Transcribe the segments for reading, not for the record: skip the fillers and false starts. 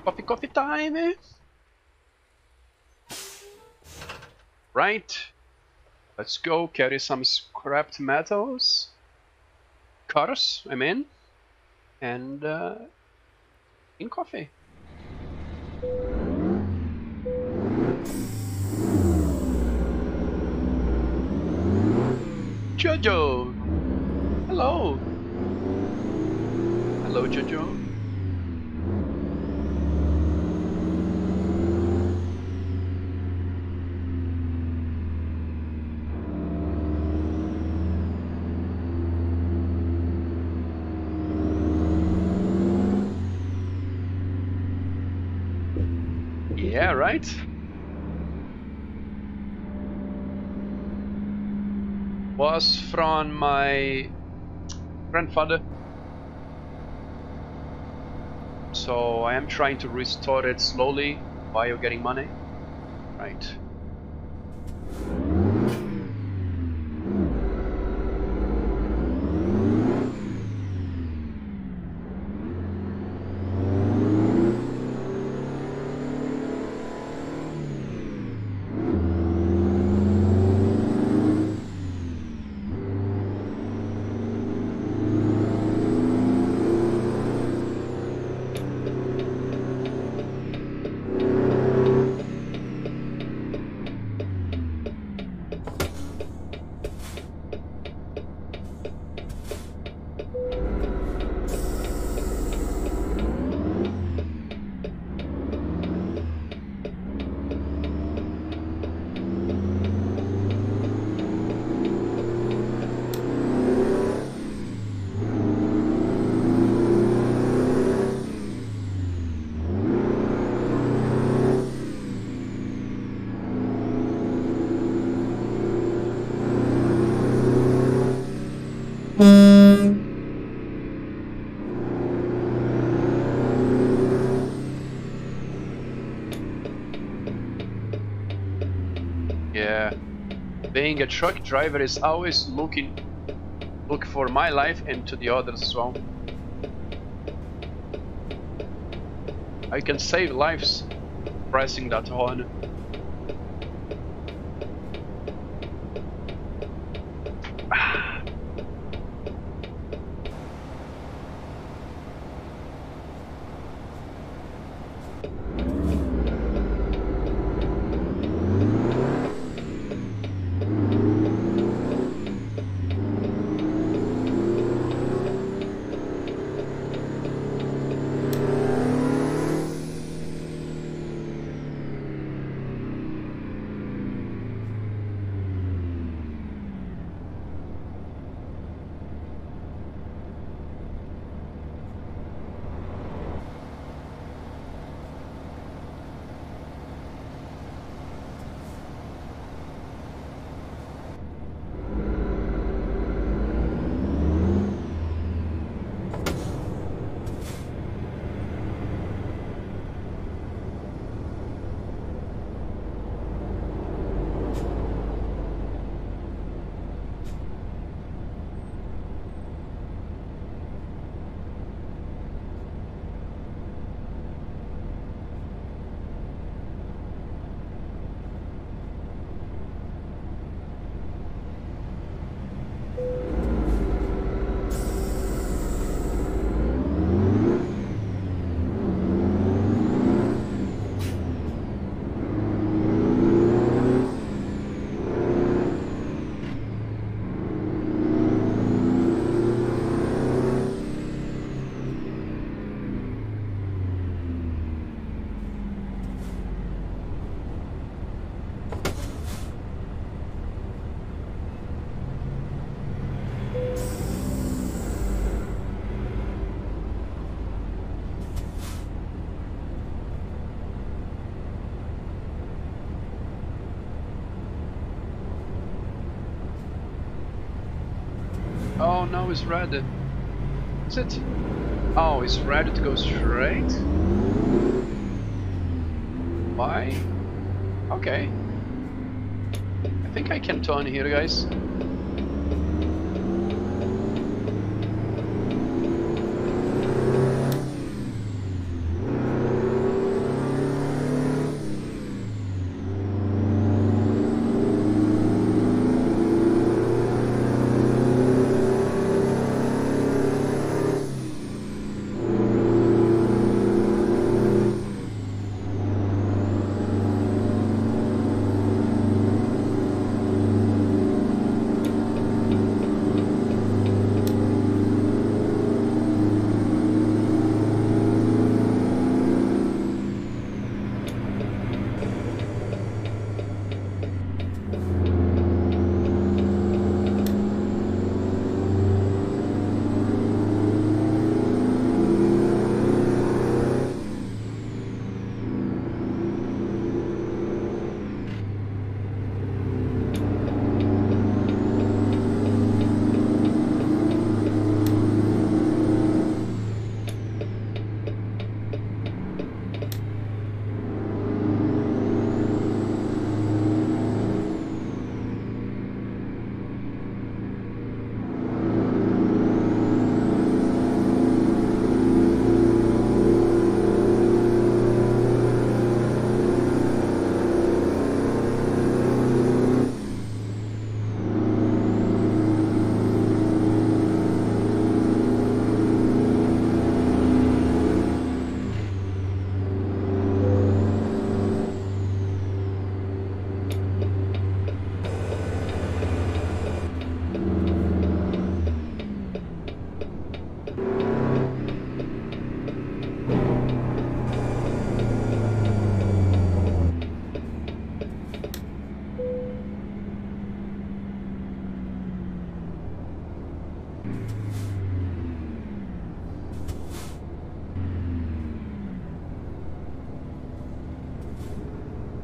Coffee time! Right. Let's go carry some scrapped metals. Cars, I'm in. And in coffee. Jojo! Hello! Hello, Jojo. Yeah, right? Was from my grandfather. So I am trying to restore it slowly while getting money. Right. Yeah, being a truck driver is always look for my life and to the others as well. I can save lives pressing that horn. Oh no, it's red. Is it? Oh, it's red to go straight? Why? Okay. I think I can turn here, guys.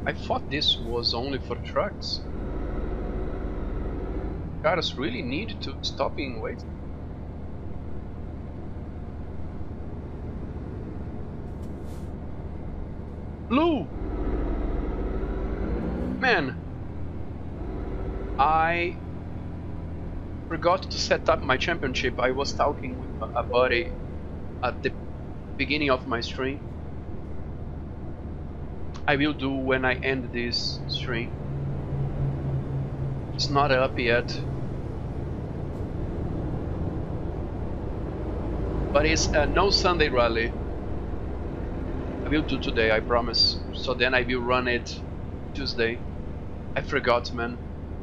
I thought this was only for trucks. Cars really need to stop being waited. Blue! Man, I forgot to set up my championship. I was talking with a buddy at the beginning of my stream. I will do when I end this stream. It's not up yet. But it's no Sunday rally. I will do today, I promise. So then I will run it Tuesday. I forgot, man.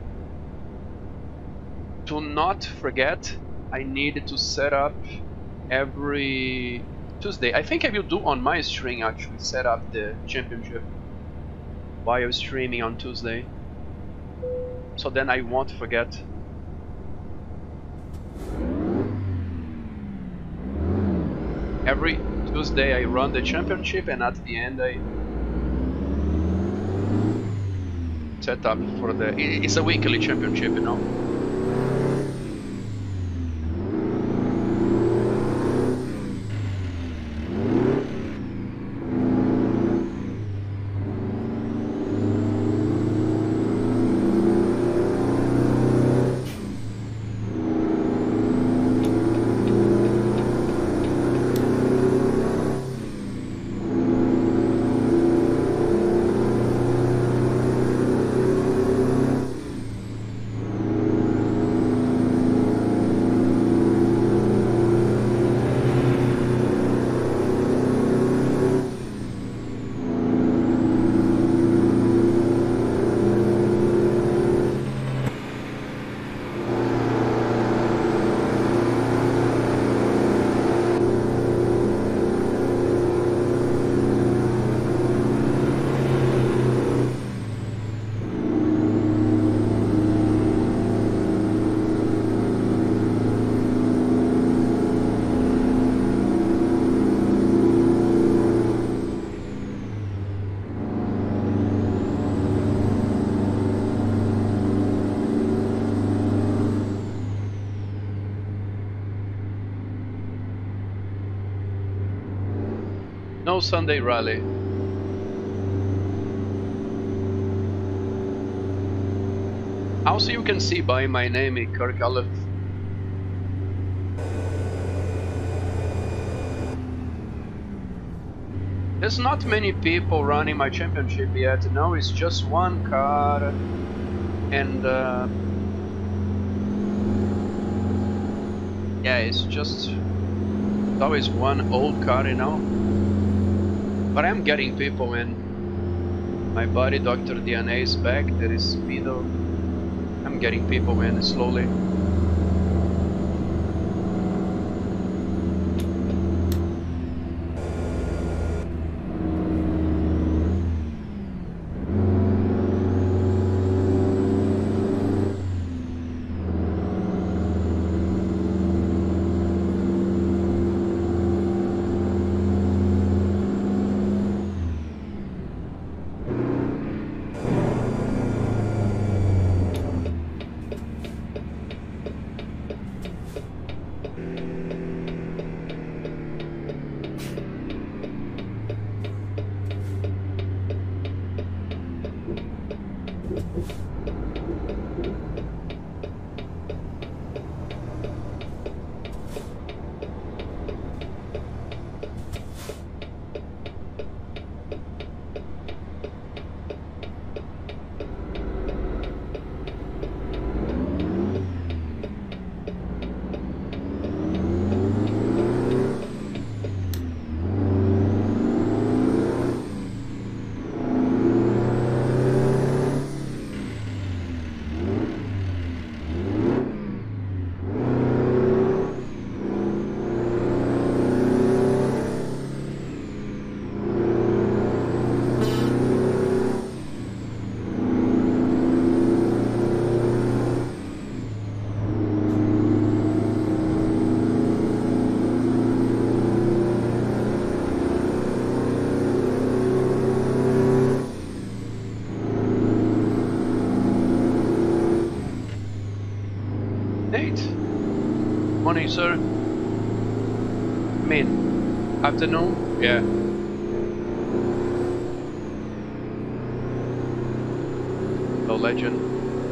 To not forget, I need to set up every Tuesday. I think I will do on my stream actually, set up the championship while streaming on Tuesday. So then I won't forget. Every Tuesday I run the championship and at the end I set up for the... It's a weekly championship, you know. No Sunday rally. Also, you can see by my name, Kirk Aleph. There's not many people running my championship yet. No, it's just one car, and yeah, it's always one old car, you know. But I'm getting people in. My buddy Dr. DNA is back, there is Speedo. I'm getting people in slowly. Morning, sir. I mean, afternoon? Yeah. No legend.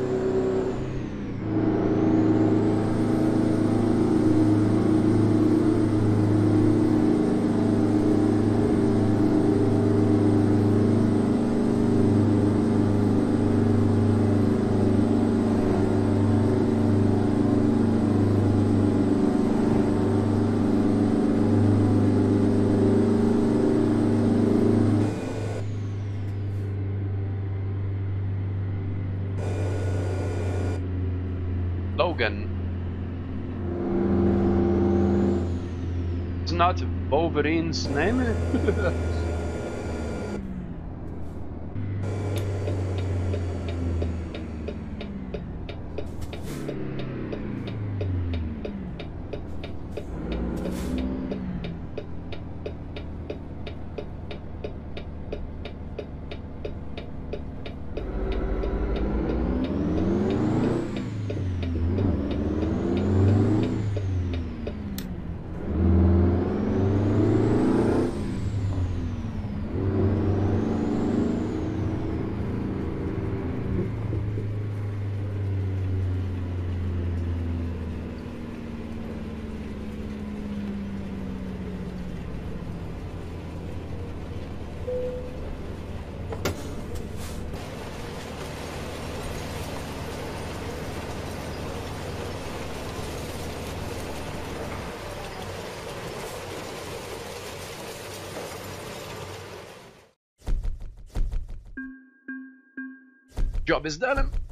Logan. It's not Wolverine's name? Job is done.